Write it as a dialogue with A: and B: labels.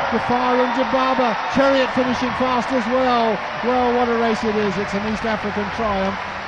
A: Gafar and Jababa. Chariot finishing fast as well. Well, what a race it is. It's an East African triumph.